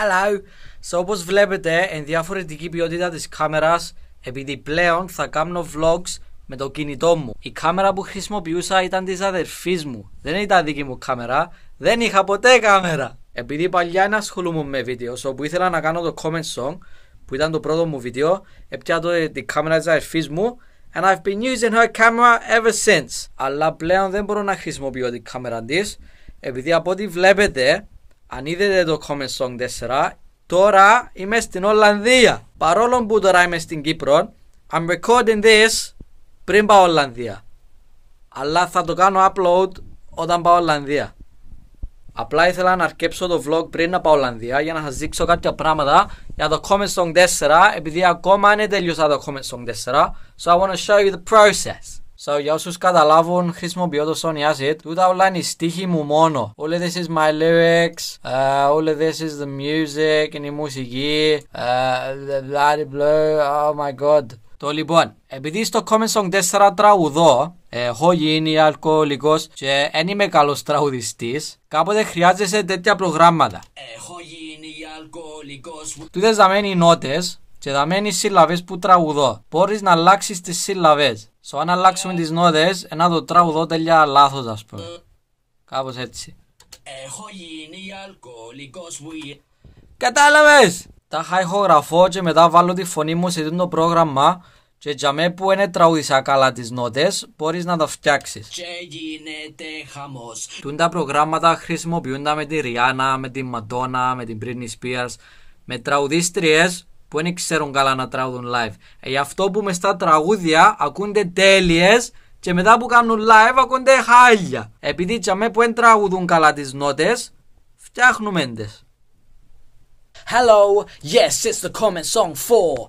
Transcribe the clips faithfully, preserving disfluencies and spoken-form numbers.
Hello! So, όπως βλέπετε, εν διαφορετική ποιότητα της κάμερας, επειδή πλέον θα κάνω vlogs με το κινητό μου. Η κάμερα που χρησιμοποιούσα ήταν της αδερφής μου. Δεν ήταν δική μου κάμερα. Δεν είχα ποτέ κάμερα. Επειδή παλιά να ασχολούμαι με βίντεο, όπου ήθελα να κάνω το comment song, που ήταν το πρώτο μου βίντεο, έπιανα την κάμερα της αδερφής μου and I've been using her camera ever since. Αλλά πλέον δεν μπορώ να χρησιμοποιώ την κάμερα της, επειδή από ό,τι βλέπετε, αν είδατε το comment song τέσσερα, τώρα είμαι στην Ολλανδία. Παρόλο που τώρα είμαι στην Κύπρο, I'm recording this πριν πάω Ολλανδία. Αλλά θα το κάνω upload όταν πάω Ολλανδία. Απλά ήθελα να αρκέψω το vlog πριν να πάω Ολλανδία για να σας δείξω κάποια πράγματα για το comment song τέσσερα, επειδή ακόμα δεν τελειώσα το comment song τέσσερα. So I want to show you the process. So για όσους καταλάβουν, χρησιμοποιώ το Sony Acid. Τούτα όλα είναι οι στίχοι μου μόνο. All of this is my lyrics, uh, all of this is the music, είναι η μουσική, uh, blah blah, oh my god. Το λοιπόν, επειδή στο comment song τέσσερα τραγουδώ, έχω γίνει αλκοολικός και δεν είμαι καλός τραγουδιστής, κάποτε χρειάζεσαι τέτοια προγράμματα. Έχω γίνει αλκοολικός. Τούτες δαμένοι οι νότες και δαμένοι οι σύλλαβες που τραγουδώ. Μπορείς να αλλάξεις τις σύλλαβες. So, αν αλλάξουμε τις νότες, να το τραγουδώ τελειά λάθος, ας πούμε. Κάπως έτσι. Έχω γίνει αλκοολικός. Κατάλαβες! Τα ηχογραφώ και μετά βάλω τη φωνή μου σε το πρόγραμμα και για μέ που είναι τραγουδίσα καλά τις νότες, μπορείς να τα φτιάξεις. Και γίνεται χαμός. Τούν τα προγράμματα χρησιμοποιούνται με τη Ριάννα, με τη Μαντόνα, με την Britney Spears, με τραγουδίστριες που δεν ξέρουν καλά να τραγουδούν live. Ε, γι' αυτό που μες στα τραγούδια ακούνται τέλειες και μετά που κάνουν live ακούνται χάλια. Επειδή για μέ που δεν τραγουδούν καλά τις νότες, φτιάχνουμε τες. Hello, yes, it's the comment song four.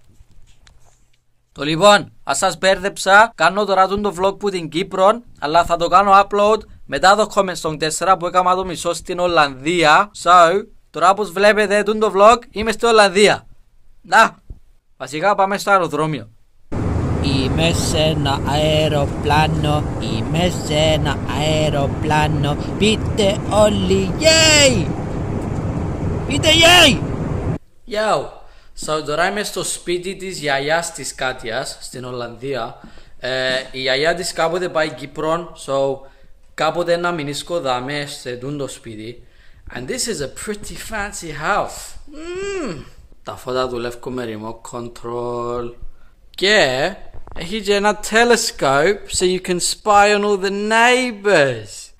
Το λοιπόν, ας σας μπέρδεψα, κάνω τώρα το vlog που την Κύπρο, αλλά θα το κάνω upload μετά το comment song τέσσερα που έκανα το μισό στην Ολλανδία. So, τώρα όπως βλέπετε το vlog είμαι στην Ολλανδία. Να, βασικά πάμε στο αεροδρόμιο. Είμαι σε ένα αεροπλάνο, είμαι σε ένα αεροπλάνο, πείτε όλοι yay! Πείτε yay! Yo! So, τώρα είμαι στο σπίτι της γιαγιάς της Κάτιας στην Ολλανδία. ε, Η γιαγιά της κάποτε πάει Κύπρο, so κάποτε να μείνισκω δάμε σε το σπίτι. And this is a pretty fancy house. mm. Τα φώτα δουλεύω με remote control. Και έχει και ένα telescope so you can spy on all the neighbors.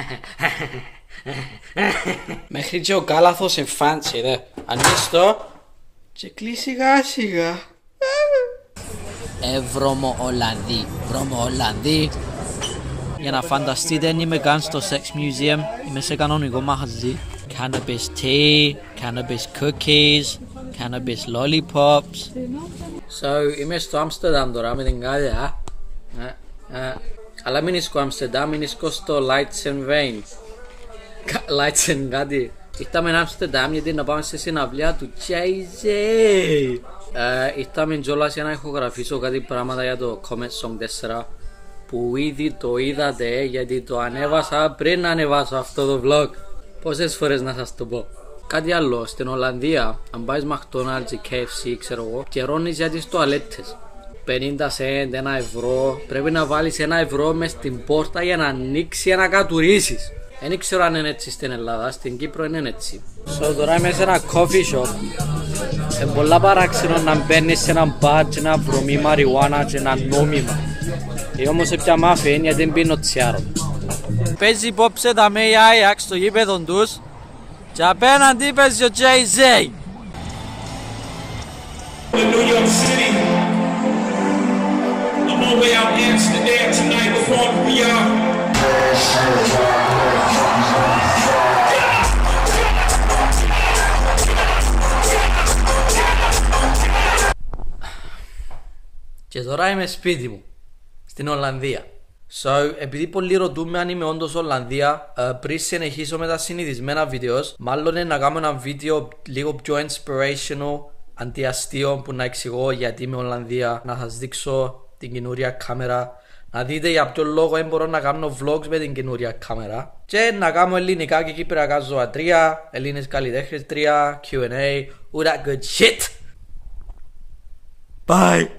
Μέχρι και ο κάλαθος είναι fancy, δε. Ανοίξ' το και κλείς σιγά σιγά. Ε, βρώμο Ολλανδί, βρώμο Ολλανδί. Για να φανταστείτε, δεν είμαι καν στο Sex Museum, είμαι σε κανονικό μαγαζί. Cannabis tea, cannabis cookies, cannabis lollipops. So, είμαι στο Άμστερνταμ τώρα με την Κάτια. Αλλά μην είσαι στο Άμστερνταμ, μην είσαι στο Lights and Veins. Lights and κάτι. Ήρθαμε να Άμστερνταμ γιατί να πάμε σε συναυλία του Jay-Z. Ήρθαμε κιόλας για να ηχογραφήσω κάτι πράγματα για το comment song τέσσερα που ήδη το είδατε γιατί το ανέβασα πριν να ανεβάσω αυτό το vlog. Πόσες φορές να σας το πω. Κάτι άλλο, στην Ολλανδία, αν πάεις McDonald's ή κέι εφ σι, ξέρω εγώ, καιρώνεις για τις τουαλέτες. πενήντα σεντ, ένα ευρώ, πρέπει να βάλεις ένα ευρώ μες στην πόρτα για να ανοίξει για να κατουρίσεις. Δεν ξέρω αν είναι έτσι στην Ελλάδα, στην Κύπρο είναι έτσι. So, τώρα είμαι σε ένα coffee shop. Είναι πολλά παράξενο να μπαίνεις σε ένα μπαρ και να βρωμεί μαριουάνα και να νόμιμα. Και όμως πια μάφιν γιατί δεν πίνω τσιάρο. Παίζει υπόψε τα με η Ajax στο γήπεδο τους και απέναντι παίζει ο Jay-Z. Και τώρα είμαι σπίτι μου, στην Ολλανδία. So, επειδή πολλοί ρωτούμε αν είμαι όντως Ολλανδία, uh, πριν συνεχίσω με τα συνηθισμένα βίντεο, μάλλον είναι να κάνω ένα βίντεο λίγο πιο inspirational, αντιαστείο που να εξηγώ γιατί είμαι Ολλανδία, να σας δείξω την καινούρια κάμερα, Να δείτε για ποιο λόγο δεν μπορώ να κάνω vlogs με την καινούρια κάμερα. Και να κάνω ελληνικά και κυπριακά ζωατρία, Έλληνες καλλιτέχνες τρία, Q and A, all that good shit. Bye!